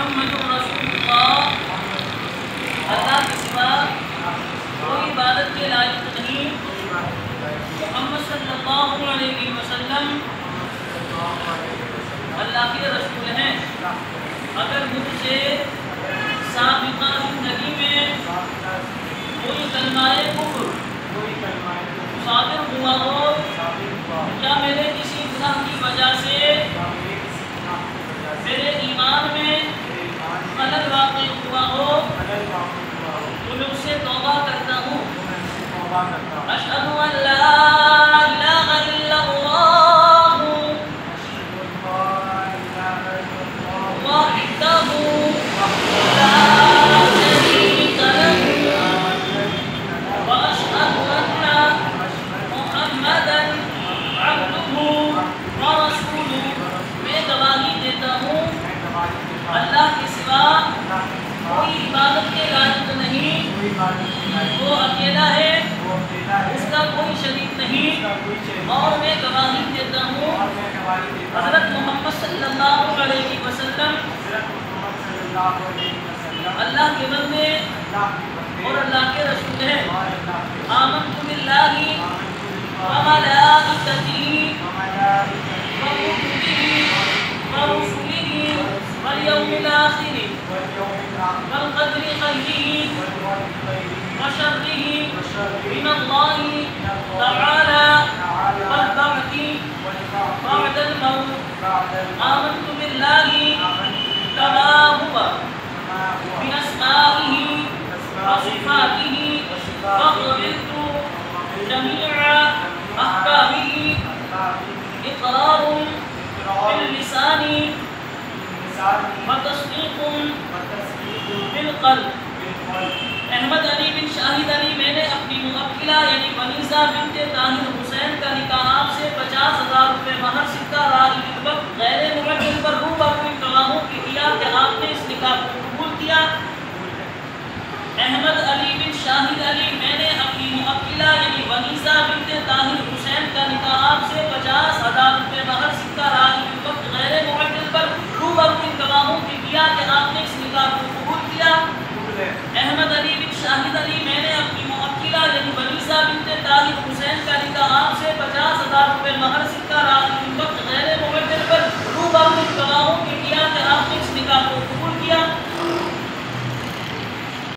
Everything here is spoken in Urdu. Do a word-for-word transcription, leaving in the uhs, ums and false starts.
محمد رسول اللہ، اللہ کے سوا کوئی عبادت کے لائق نہیں، محمد صلی اللہ علیہ وسلم اللہ کے رسول ہیں۔ اگر مجھ سے سابقہ زندگی میں کوئی کلمہ کفر صادر ہوا ہو یا میرے کسی گناہ کی وجہ سے میرے ایمان میں خلل واقع ہوا ہو تو میں اس سے توبہ کرتا ہوں۔ اشہد ان لا الہ الا اللہ وحدہ لا شریک لہ واشہد ان محمدا عبدہ ورسولہ، میں گواہی دیتا ہوں اللہ کے سوا کوئی عبادت کے لائق نہیں، وہ اکیلا ہے، اس کا کوئی شریک نہیں، اور میں گواہی دیتا ہوں حضرت محمد صلی اللہ علیہ وسلم اللہ کے بندے اور اللہ کے رسول ہیں۔ آمنت باللہ وملائکتہ وکتبہ ورسلہ والیوم الآخر والقدر خیرہ وشرہ من اللہ تعالی والبعث بعد الموت۔ آمنت باللہ کما ہوا بأسمائہ وصفاتہ وقبلت جمیع احکامہ اقرار باللسان وتصدیق بالقلب۔ احمد علی بن شاہد علی، میں نے اپنی موکلہ یعنی ونیسہ بنت طاہر حسین کا نکاح آپ سے پچاس ہزار روپے مہر سکہ رائی وقت غیر معجل پر روب اپنی گواہوں کی کیا کہ آپ نے اس نکاح کو قبول کیا۔ احمد علی بن شاہد علی، میں نے اپنی موکلہ یعنی ونیسہ بنت طاہر حسین کا نکاح آپ سے پچاس ہزار روپے